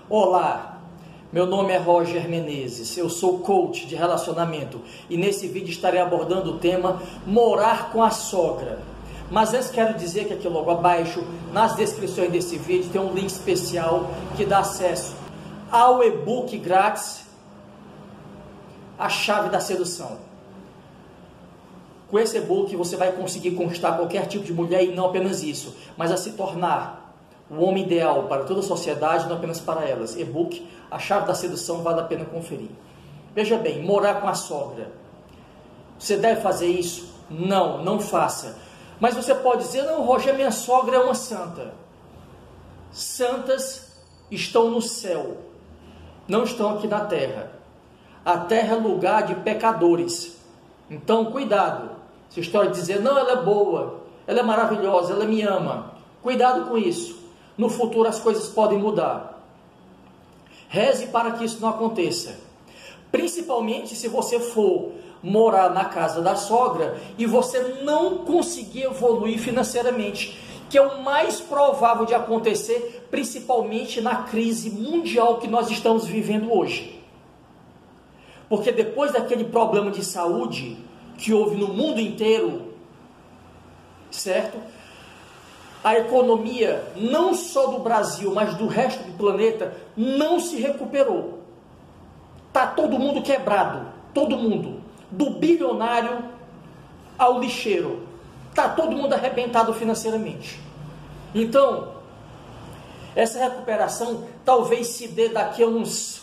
Olá, meu nome é Roger Menezes, eu sou coach de relacionamento e nesse vídeo estarei abordando o tema morar com a sogra. Mas antes quero dizer que aqui logo abaixo, nas descrições desse vídeo, tem um link especial que dá acesso ao e-book grátis, A Chave da Sedução. Com esse e-book você vai conseguir conquistar qualquer tipo de mulher e não apenas isso, mas a se tornar o homem ideal para toda a sociedade, não apenas para elas. E-book, A Chave da Sedução, vale a pena conferir. Veja bem, morar com a sogra. Você deve fazer isso? Não, não faça. Mas você pode dizer, não, Roger, minha sogra é uma santa. Santas estão no céu, não estão aqui na terra. A terra é lugar de pecadores. Então, cuidado. Essa história de dizer, não, ela é boa, ela é maravilhosa, ela me ama. Cuidado com isso. No futuro as coisas podem mudar. Reze para que isso não aconteça. Principalmente se você for morar na casa da sogra e você não conseguir evoluir financeiramente, que é o mais provável de acontecer, principalmente na crise mundial que nós estamos vivendo hoje. Porque depois daquele problema de saúde que houve no mundo inteiro, certo? A economia, não só do Brasil, mas do resto do planeta, não se recuperou. Está todo mundo quebrado, todo mundo, do bilionário ao lixeiro. Está todo mundo arrebentado financeiramente. Então, essa recuperação talvez se dê daqui a uns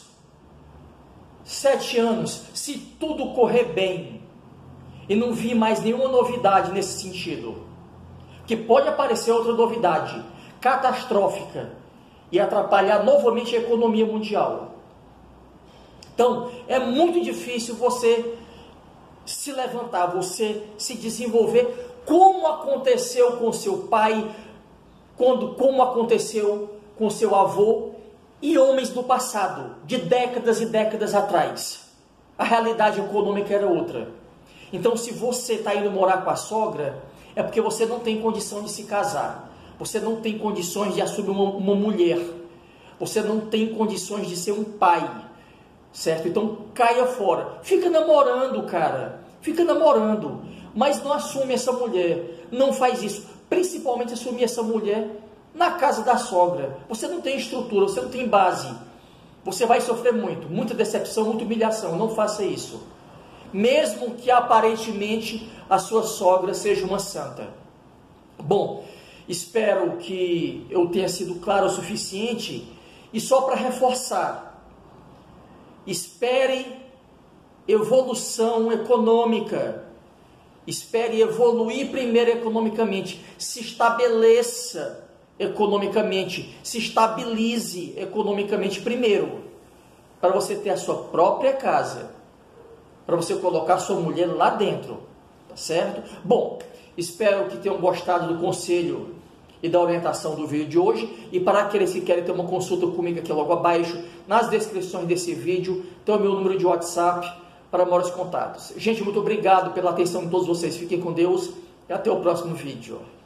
7 anos, se tudo correr bem, e não vir mais nenhuma novidade nesse sentido. Que pode aparecer outra novidade catastrófica e atrapalhar novamente a economia mundial. Então, é muito difícil você se levantar, você se desenvolver, como aconteceu com seu pai, como aconteceu com seu avô e homens do passado, de décadas e décadas atrás. A realidade econômica era outra. Então, se você está indo morar com a sogra, é porque você não tem condição de se casar. Você não tem condições de assumir uma mulher. Você não tem condições de ser um pai. Certo? Então caia fora. Fica namorando, cara. Fica namorando. Mas não assume essa mulher. Não faz isso. Principalmente assumir essa mulher na casa da sogra. Você não tem estrutura, você não tem base. Você vai sofrer muito. Muita decepção, muita humilhação. Não faça isso. Mesmo que aparentemente a sua sogra seja uma santa. Bom, espero que eu tenha sido claro o suficiente. E só para reforçar, espere evolução econômica. Espere evoluir primeiro economicamente. Se estabeleça economicamente. Se estabilize economicamente primeiro. Para você ter a sua própria casa. Para você colocar sua mulher lá dentro, tá certo? Bom, espero que tenham gostado do conselho e da orientação do vídeo de hoje. E para aqueles que querem ter uma consulta comigo aqui logo abaixo, nas descrições desse vídeo, tem o meu número de WhatsApp para maiores contatos. Gente, muito obrigado pela atenção de todos vocês. Fiquem com Deus e até o próximo vídeo.